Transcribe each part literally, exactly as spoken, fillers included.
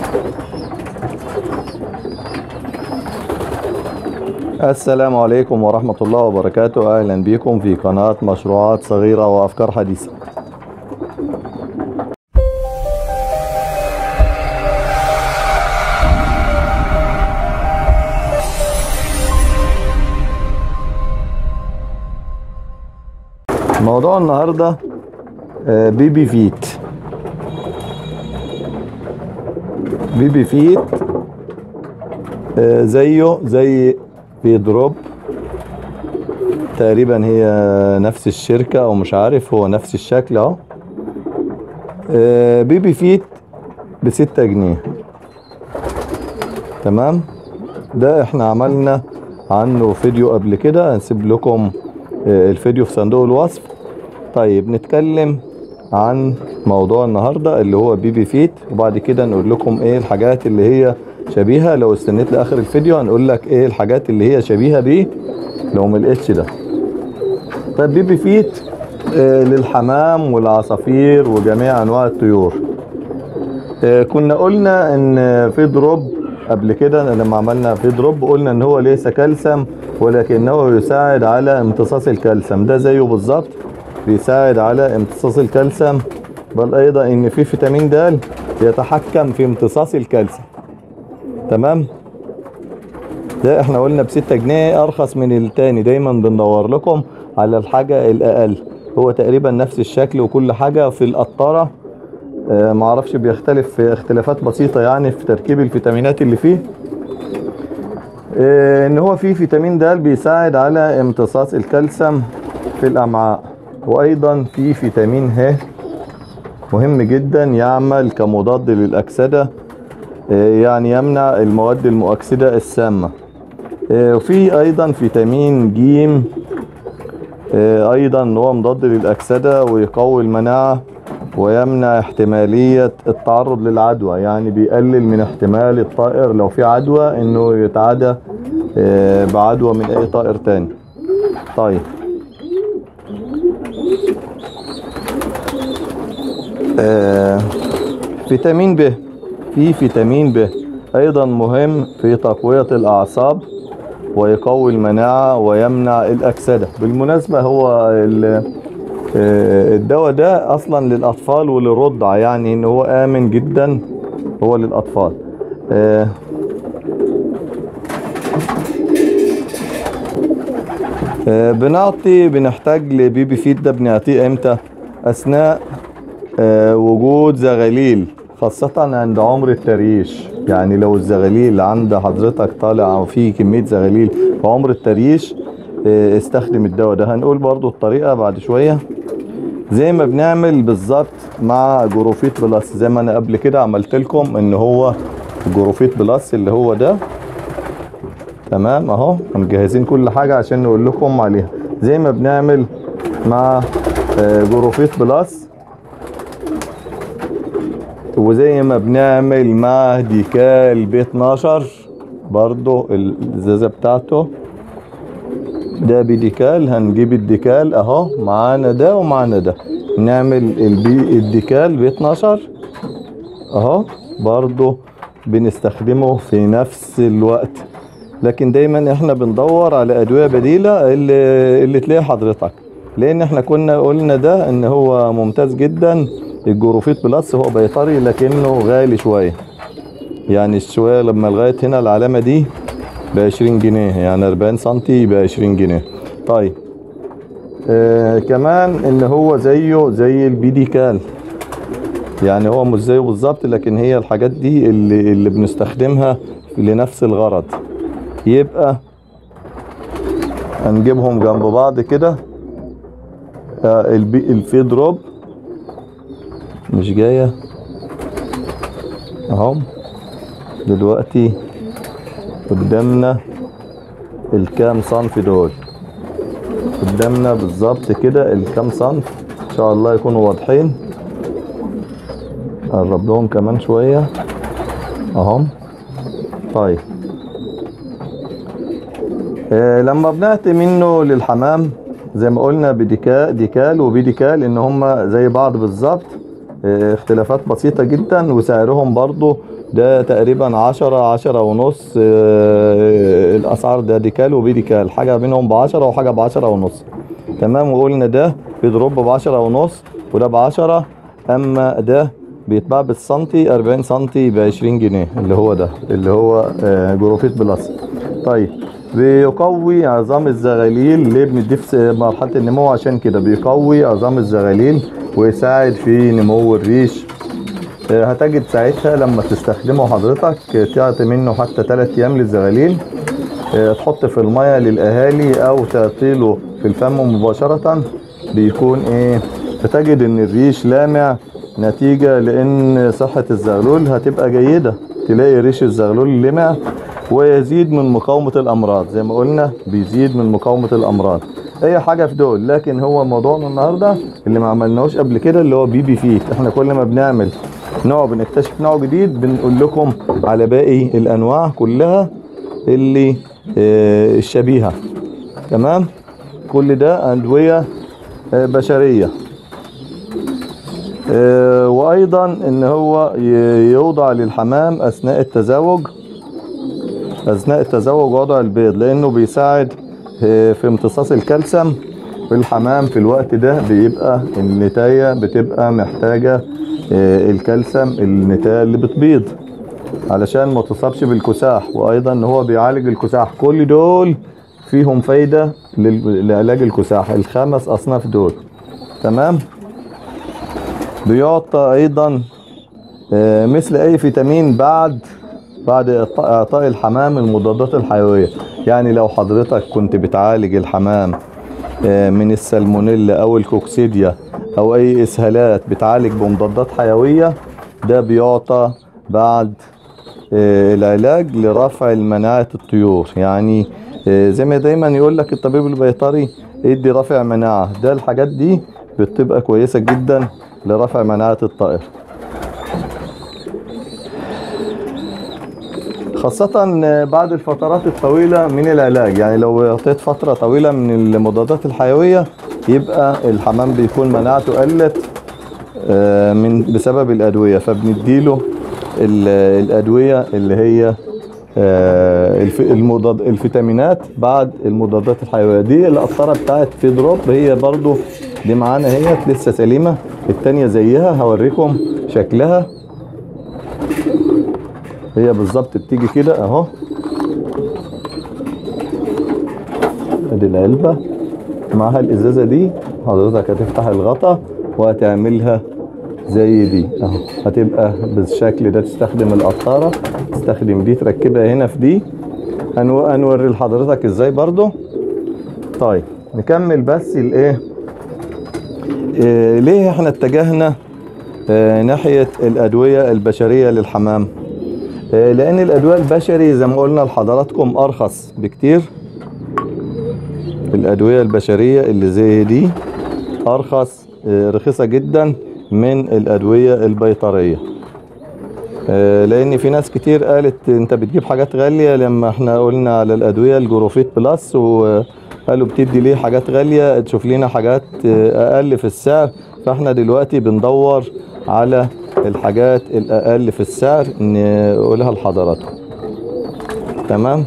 السلام عليكم ورحمة الله وبركاته. أهلا بكم في قناة مشروعات صغيرة وأفكار حديثة. موضوع النهاردة بيبي فيت. بيبي فيت زيه زي في دروب تقريبا، هي نفس الشركة او مش عارف، هو نفس الشكل اهو. بيبي فيت بستة جنيه. تمام، ده احنا عملنا عنه فيديو قبل كده، هنسيب لكم الفيديو في صندوق الوصف. طيب نتكلم عن موضوع النهاردة اللي هو بيبي فيت، وبعد كده نقول لكم ايه الحاجات اللي هي شبيهة. لو استنيت لاخر الفيديو هنقول لك ايه الحاجات اللي هي شبيهة بيه لو ملقتش ده. طيب بيبي فيت آه للحمام والعصافير وجميع انواع الطيور. آه كنا قلنا ان في دروب قبل كده لما عملنا في دروب، قلنا ان هو ليس كالسيوم ولكنه يساعد على امتصاص الكالسيوم. ده زيه بالظبط، بيساعد على امتصاص الكالسيوم، بل ايضا ان في فيتامين د يتحكم في امتصاص الكالسيوم. تمام، ده احنا قلنا بستة جنيه، ارخص من التاني. دايما بندور لكم على الحاجة الاقل. هو تقريبا نفس الشكل وكل حاجة في القطارة، اه معرفش بيختلف في اختلافات بسيطة يعني في تركيب الفيتامينات اللي فيه. اه ان هو فيه فيتامين د بيساعد على امتصاص الكالسيوم في الامعاء، وايضا في فيتامين ه مهم جدا، يعمل كمضاد للاكسدة، يعني يمنع المواد المؤكسدة السامة. وفي ايضا فيتامين ج ايضا هو مضاد للاكسدة ويقوي المناعة ويمنع احتمالية التعرض للعدوى، يعني بيقلل من احتمال الطائر لو في عدوى انه يتعدى بعدوى من اي طائر تاني. طيب آه فيتامين ب. في فيتامين ب ايضا مهم في تقوية الاعصاب ويقوي المناعة ويمنع الاكسدة. بالمناسبة هو الدواء ده اصلا للاطفال وللرضع، يعني ان هو امن جدا، هو للاطفال. آه آه بنعطي بنحتاج لبيبي فيت ده، بنعطيه امتى؟ اثناء آه وجود زغاليل، خاصة عند عمر التريش. يعني لو الزغاليل عند حضرتك طالع فيه كمية زغاليل في عمر التريش، آه استخدم الدواء ده. هنقول برضو الطريقة بعد شوية، زي ما بنعمل بالظبط مع جروفيت بلس. زي ما انا قبل كده عملت لكم ان هو جروفيت بلس اللي هو ده. تمام اهو، مجهزين كل حاجة عشان نقول لكم عليها. زي ما بنعمل مع آه جروفيت بلس، وزي ما بنعمل مع ديكال بي اتناشر برضو الازازة بتاعته ده بديكال. هنجيب الديكال اهو، معانا ده ومعانا ده، نعمل البي الديكال بي اتناشر اهو، برضو بنستخدمه في نفس الوقت. لكن دايما احنا بندور على ادوية بديلة اللي, اللي تلاقي حضرتك، لان احنا كنا قلنا ده ان هو ممتاز جدا. الجروفيت بلس هو بيطري لكنه غالي شوية، يعني شوية لما لغاية هنا العلامة دي بعشرين جنيه، يعني اربعين سنتي بعشرين جنيه. طيب آه كمان ان هو زيه زي البيديكال، يعني هو مش زيه بالظبط، لكن هي الحاجات دي اللي, اللي بنستخدمها لنفس الغرض. يبقى هنجيبهم جنب بعض كده. آه الفي دروب مش جاية اهو. دلوقتي قدامنا الكام صنف دول، قدامنا بالظبط كده الكام صنف، ان شاء الله يكونوا واضحين. قرب لهم كمان شوية اهو. طيب آه لما بنعطي منه للحمام زي ما قلنا بديكال ديكال وبيديكال، ان هما زي بعض بالظبط، اه اختلافات بسيطة جدا، وسعرهم برضو ده تقريبا عشرة عشرة ونص. آه، الاسعار ده ديكال وبيديكال، حاجة منهم بعشرة وحاجة بعشرة ونص. تمام. وقلنا ده بيضرب بعشرة ونص وده بعشرة. اما ده بيتباع بالسنتي، اربعين سنتي بعشرين جنيه، اللي هو ده اللي هو آه، جروفيت بلس. طيب، بيقوي عظام الزغاليل. ليه بنديه في مرحلة النمو؟ عشان كده بيقوي عظام الزغاليل ويساعد في نمو الريش. آه، هتجد ساعتها لما تستخدمه حضرتك تعطي منه حتى ثلاثة ايام للزغاليل. آه، تحط في المية للاهالي او تعطيله في الفم مباشرة، بيكون ايه، فتجد ان الريش لامع، نتيجة لان صحة الزغلول هتبقى جيدة. تلاقي ريش الزغلول لمع، ويزيد من مقاومة الامراض. زي ما قلنا بيزيد من مقاومة الامراض اي حاجة في دول. لكن هو موضوعنا النهاردة اللي ما عملناهوش قبل كده اللي هو بي بي فيت. احنا كل ما بنعمل نوع بنكتشف نوع جديد بنقول لكم على باقي الانواع كلها اللي اه الشبيهة. تمام. كل ده ادوية اه بشرية. اه وايضا ان هو يوضع للحمام اثناء التزاوج، اثناء التزاوج وضع البيض، لانه بيساعد اه في امتصاص الكالسيوم في الحمام. في الوقت ده بيبقى النتاية بتبقى محتاجة اه الكالسيوم، النتاية اللي بتبيض، علشان ما تصابش بالكساح. وايضا ان هو بيعالج الكساح. كل دول فيهم فايدة لعلاج الكساح، الخمس اصناف دول. تمام. بيعطى ايضا مثل اي فيتامين بعد بعد اعطاء الحمام المضادات الحيوية. يعني لو حضرتك كنت بتعالج الحمام من السالمونيلا او الكوكسيديا او اي اسهالات بتعالج بمضادات حيوية، ده بيعطى بعد العلاج لرفع المناعة الطيور. يعني زي ما دايما يقول لك الطبيب البيطري ادي رفع مناعة. ده الحاجات دي بتبقى كويسة جدا لرفع مناعة الطائر، خاصة بعد الفترات الطويلة من العلاج. يعني لو اعطيت فترة طويلة من المضادات الحيوية يبقى الحمام بيكون مناعته قلت من بسبب الأدوية، فبنديله الأدوية اللي هي المضاد الفيتامينات بعد المضادات الحيوية. دي القطرة بتاعت فيدروب، هي برضو دي معانا هي لسه سليمة. التانية زيها هوريكم شكلها. هي بالظبط بتيجي كده اهو. ادي العلبة معها الازازة دي. حضرتك هتفتح الغطا وهتعملها زي دي اهو، هتبقى بالشكل ده. تستخدم القطارة، تستخدم دي تركبها هنا في دي. هنوري لحضرتك ازاي برضو. طيب نكمل بس الايه، إيه ليه احنا اتجهنا اه ناحية الادوية البشرية للحمام؟ اه لان الادوية البشري زي ما قلنا لحضراتكم ارخص بكتير. الادوية البشرية اللي زي دي ارخص، اه رخيصة جدا من الادوية البيطرية. اه لان في ناس كتير قالت انت بتجيب حاجات غالية. لما احنا قلنا على الادوية الجروفيت بلس وقالوا بتدي ليه حاجات غالية، تشوف لنا حاجات اقل في السعر. فاحنا دلوقتي بندور على الحاجات الاقل في السعر نقولها لحضراتكم. تمام.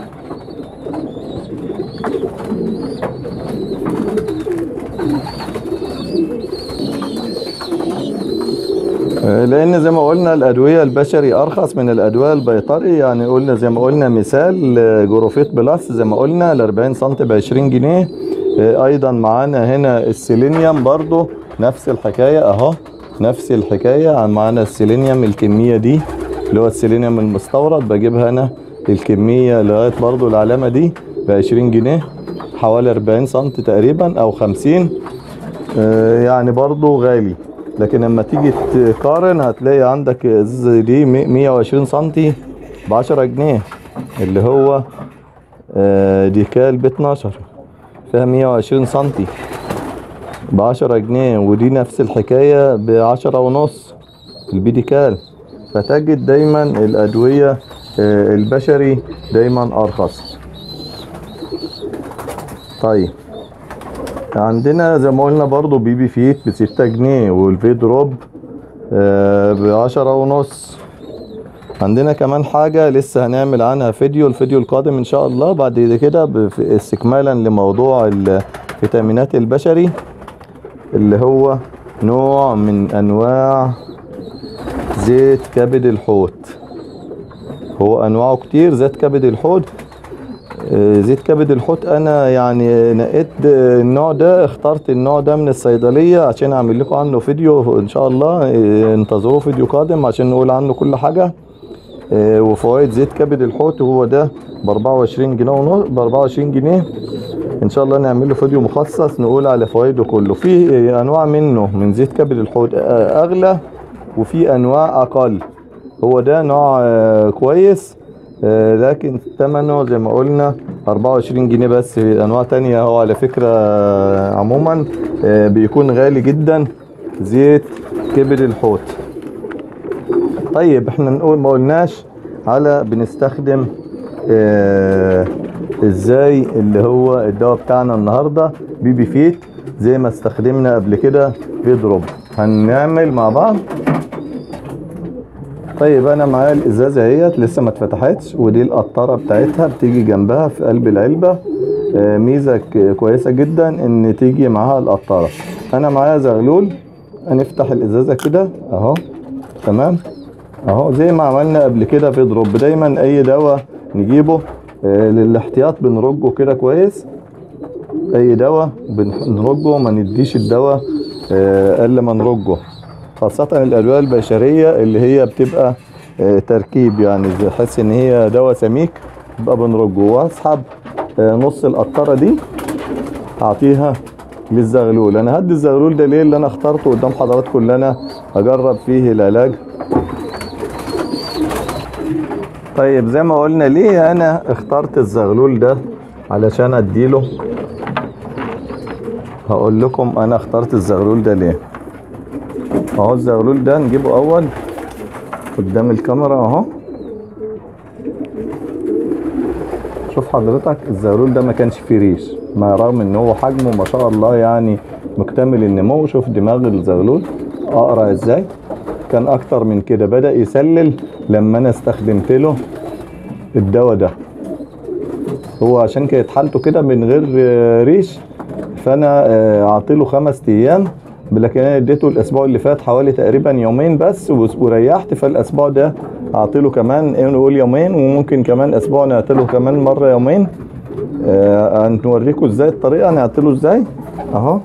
لان زي ما قلنا الادوية البشري ارخص من الادوية البيطري. يعني قلنا زي ما قلنا مثال جروفيت بلس زي ما قلنا ال اربعين سنتي ب عشرين جنيه. ايضا معانا هنا السيلينيوم برضو نفس الحكاية اهو، نفس الحكاية. معانا السيلينيوم الكمية دي اللي هو السيلينيوم المستورد، بجيبها انا الكمية لغاية برضو العلامة دي ب عشرين جنيه، حوالي اربعين سنتي تقريبا او خمسين. يعني برضو غالي. لكن لما تيجي تقارن هتلاقي عندك الازازة دي مية وعشرين سنتي ب عشرة جنيه، اللي هو ديكال ب اتناشر فيها مية وعشرين سنتي ب عشرة جنيه. ودي نفس الحكاية ب عشرة ونص البيديكال. فتجد دايما الادوية البشري دايما ارخص. طيب عندنا زي ما قلنا برضو بي بي فيت بستة جنيه، والفيدروب بعشرة ونص. عندنا كمان حاجة لسه هنعمل عنها فيديو الفيديو القادم ان شاء الله بعد كده استكمالا لموضوع الفيتامينات البشري، اللي هو نوع من انواع زيت كبد الحوت. هو انواعه كتير زيت كبد الحوت. زيت كبد الحوت انا يعني نقيت النوع ده، اخترت النوع ده من الصيدلية عشان اعمل لكم عنه فيديو ان شاء الله. انتظروا فيديو قادم عشان نقول عنه كل حاجة وفوائد زيت كبد الحوت. هو ده ب أربعة وعشرين جنيه ونص، ب أربعة وعشرين جنيه ان شاء الله نعمل له فيديو مخصص نقول على فوائده كله. في انواع منه من زيت كبد الحوت اغلى وفي انواع اقل. هو ده نوع كويس لكن ثمنه زي ما قلنا أربعة وعشرين جنيه بس. في انواع تانية هو على فكرة عموما بيكون غالي جدا زيت كبد الحوت. طيب احنا نقول ما قلناش على بنستخدم اه ازاي اللي هو الدواء بتاعنا النهاردة بيبي فيت زي ما استخدمنا قبل كده بيضرب. هنعمل مع بعض. طيب انا معايا الازازة اهيت لسه ما اتفتحتش، ودي القطارة بتاعتها بتيجي جنبها في قلب العلبة. اه ميزة كويسة جدا ان تيجي معاها القطارة. انا معايا زغلول، هنفتح الازازة كده اهو تمام اهو زي ما عملنا قبل كده في دروب. دايما اي دواء نجيبه آه للاحتياط بنرجه كده كويس. اي دواء بنرجه، ما نديش الدواء آه الا ما نرجه، خاصة الادوية البشرية اللي هي بتبقى آه تركيب، يعني بحس ان هي دواء سميك يبقى بنرجه. واسحب آه نص القطرة دي اعطيها للزغلول. انا هدي الزغلول ده ليه؟ اللي انا اخترته قدام حضراتكم اللي انا اجرب فيه العلاج. طيب زي ما قلنا ليه انا اخترت الزغلول ده علشان اديله. هقول لكم انا اخترت الزغلول ده ليه. اهو الزغلول ده نجيبه اول قدام الكاميرا اهو. شوف حضرتك الزغلول ده ما كانش فيه ريش، ما رغم ان هو حجمه ما شاء الله يعني مكتمل النمو. شوف دماغ الزغلول اقرا ازاي، كان اكتر من كده. بدأ يسلل لما انا استخدمت له الدواء ده. هو عشان كانت حالته كده من غير ريش فانا اعطيله خمس ايام، لكن انا اديته الاسبوع اللي فات حوالي تقريبا يومين بس وريحت. فالاسبوع ده اعطيله كمان نقول يومين، وممكن كمان اسبوع نعطيله كمان مره يومين. هنوريكم ازاي الطريقه نعطيله ازاي اهو.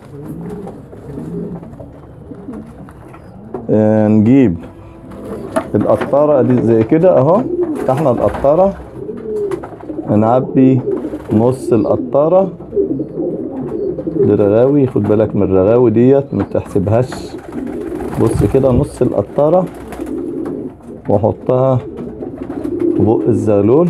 نجيب القطاره دي زي كده اهو، فتحنا القطاره هنعبي نص القطاره. دي رغاوي، خد بالك من الرغاوي ديت ما تحسبهاش. بص كده نص القطاره واحطها في بق الزغلول.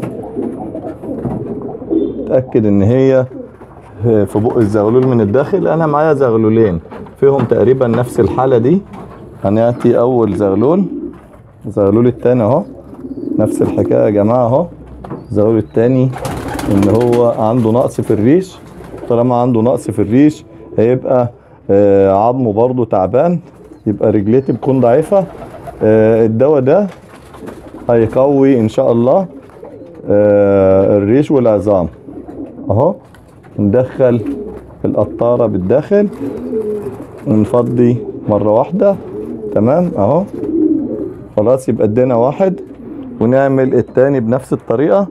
اتاكد ان هي في بق الزغلول من الداخل. انا معايا زغلولين فيهم تقريبا نفس الحاله دي. هنعطي اول زغلول، الزغلول التاني اهو نفس الحكايه يا جماعه اهو. الزغلول التاني ان هو عنده نقص في الريش. طالما عنده نقص في الريش هيبقى آه عظمه برضو تعبان، يبقى رجليه بتكون ضعيفه. آه الدواء ده هيقوي ان شاء الله آه الريش والعظام اهو. ندخل القطاره بالداخل ونفضي مره واحده تمام اهو. خلاص يبقى ادينا واحد، ونعمل التاني بنفس الطريقه.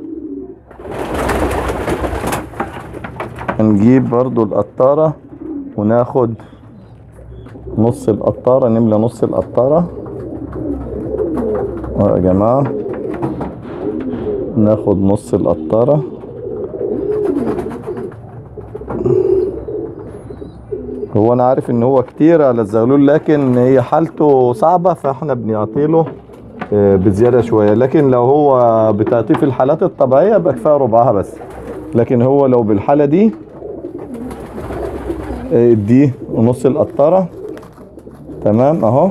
هنجيب برضو القطاره وناخد نص القطاره، نملى نص القطاره يا جماعه. ناخد نص القطاره هو انا عارف ان هو كتير على الزغلول لكن هي حالته صعبة فاحنا بنعطيله بزيادة شوية. لكن لو هو بتعطيه في الحالات الطبيعية يبقى كفاية ربعها بس. لكن هو لو بالحالة دي اديه نص القطارة تمام اهو.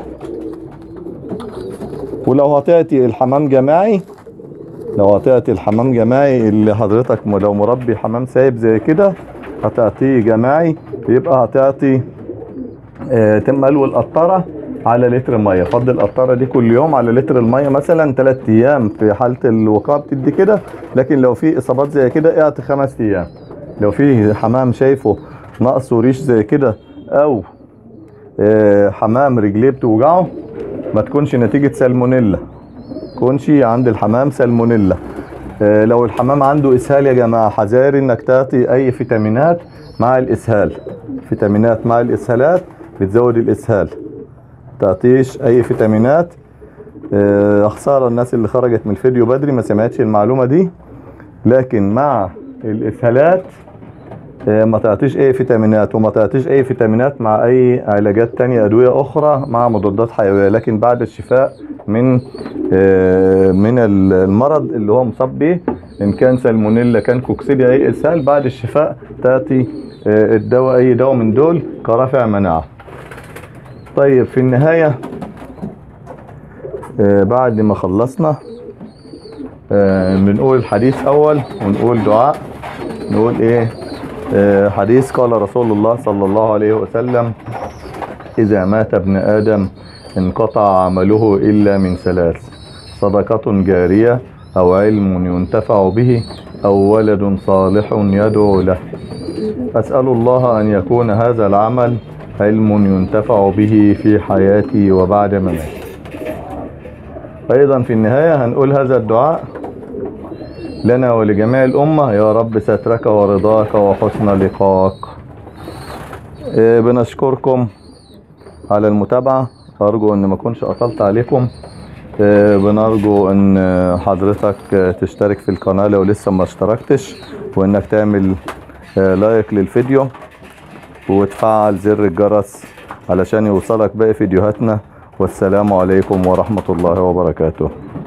ولو هتعطي الحمام جماعي، لو هتعطي الحمام جماعي اللي حضرتك لو مربي حمام سايب زي كده هتعطيه جماعي، يبقى هتعطي اه تملو القطارة على لتر الميه. فضي القطاره دي كل يوم على لتر الميه، مثلا ثلاث ايام في حاله الوقايه بتدي كده. لكن لو في اصابات زي كده اعطي خمس ايام. لو في حمام شايفه نقصه ريش زي كده، او اه حمام رجليه بتوجعه، ما تكونش نتيجه سالمونيلا، تكونش عند الحمام سالمونيلا. اه لو الحمام عنده اسهال يا جماعه، حذاري انك تعطي اي فيتامينات مع الاسهال. فيتامينات مع الاسهالات بتزود الاسهال. تعطيش اي فيتامينات. اه خساره الناس اللي خرجت من الفيديو بدري ما سمعتش المعلومه دي. لكن مع الاسهالات اه ما تعطيش اي فيتامينات، وما تعطيش اي فيتامينات مع اي علاجات تانية، ادويه اخرى مع مضادات حيويه. لكن بعد الشفاء من اه من المرض اللي هو مصاب به، ان كان سالمونيلا كان كوكسيديا اي اسهال، بعد الشفاء تعطي اه الدواء، اي دواء من دول كرافع مناعه. طيب في النهاية آه بعد ما خلصنا آه بنقول الحديث أول ونقول دعاء. نقول إيه؟ آه حديث قال رسول الله صلى الله عليه وسلم: إذا مات ابن آدم انقطع عمله إلا من ثلاث: صدقة جارية، أو علم ينتفع به، أو ولد صالح يدعو له. أسأل الله أن يكون هذا العمل علم ينتفع به في حياتي وبعد مماتي. أيضا في النهاية هنقول هذا الدعاء لنا ولجميع الأمة: يا رب سترك ورضاك وحسن لقاك. إيه بنشكركم على المتابعة. أرجو أن ما كنتش أطلت عليكم. إيه بنرجو أن حضرتك تشترك في القناة لو لسه ما اشتركتش، وأنك تعمل لايك للفيديو وتفعل زر الجرس علشان يوصلك باقي فيديوهاتنا. والسلام عليكم ورحمة الله وبركاته.